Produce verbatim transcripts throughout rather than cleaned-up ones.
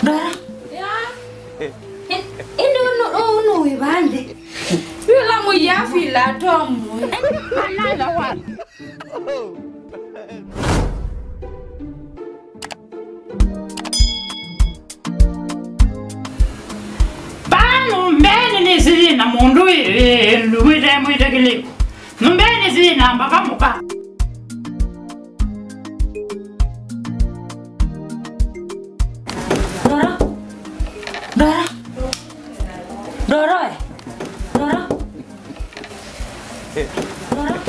Dora. Yeah. Endo no no no ibande. Yula mo yafi la tomu. Another one. Bano mbene nisina mundu e luide muide kiliko. Mbene sina mpaka muka. Dora. Dora. Dora. Dora. Dora.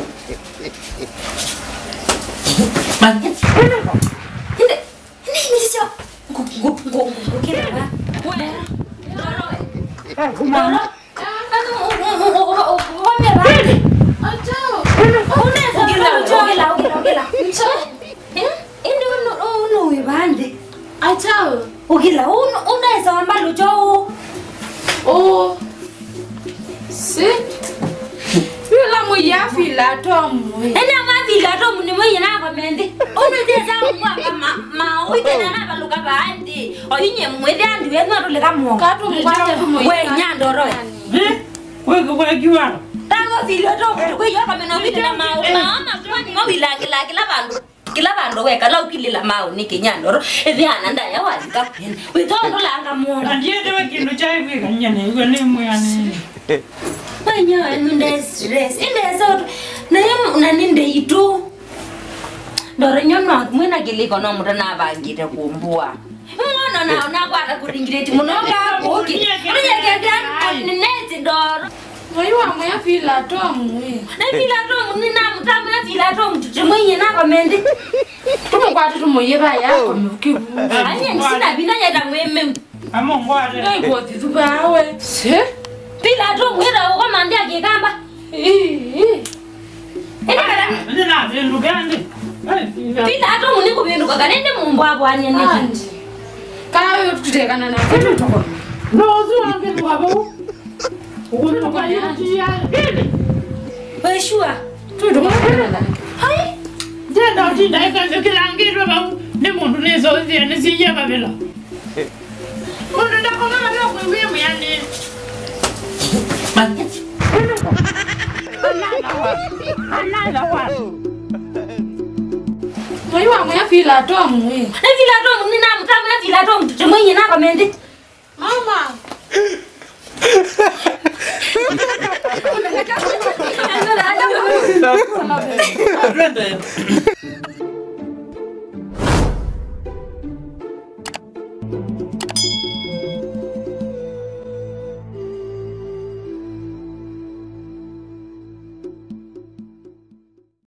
Bang. Hindi. Hindi hindi siya. Go go go go kira ba? Dora. Dora. Eh, kumana. Ano o o o mera. Acha. Una sa. Gila gila gila gila. Acha. Eh? Hindi no no ibande. Acha. Ugila uno unaweza wamba lujo. Oh. Si. Yula mo yafi la tomu. Ena ma fi la tomu ni mo yena ba mende. Ono te za kwa ma ma uite na na baluka ba andi. Oyinye mwede andi we ngaro le ka mo. Ka tu mwate tu mo. We nyando ro. Eh? We ko we kiwa. Tango fi la tomu we yo ka mena uite na ma ma ma kwa ni mo bilagi la kila bandu. Kila bandu we ka la ukilila ma ni kinyando ro. Evi ana nda ya wazi ka. We tondo la anga mo. Ndiye de we kindu chai we ka nyane we ni mo yani. Banyo ninde stress inde so na yam na ninde itu Dora nyono mwina giliko no mutana bangite kumbua mwana na na kwata kuringireti munoka boki uriye kedan nineti Dora moyo amwe afila tomu na fila tomu nina mutamu na fila tomu tutemwenye na komende tumokwata tumoyeba yako mukibu anye nsina binanya da mweme amongwate ngai goti tubawe se Pila tu mwira uko mandia kikamba. Eh. Ena kana. Nina vindu gani? Pila tu muni kubinduka kanende mumbo hapo anye niki. Kayo tutekana na kitu toko. No zuange bwabo. Uko kwa yati ya. Wewe shua. Tu ndo kana. Hai. Jenda utinda ikaze kilangiro babu. Ni mundu nezo zia nisije babela. Mundu ndako mama ndio kuimbia myani. Another one. Moyo wangu ya fila tomu. Na fila tomu nina mtamu na fila tomu tutemwenye na komende. Mama. Twende.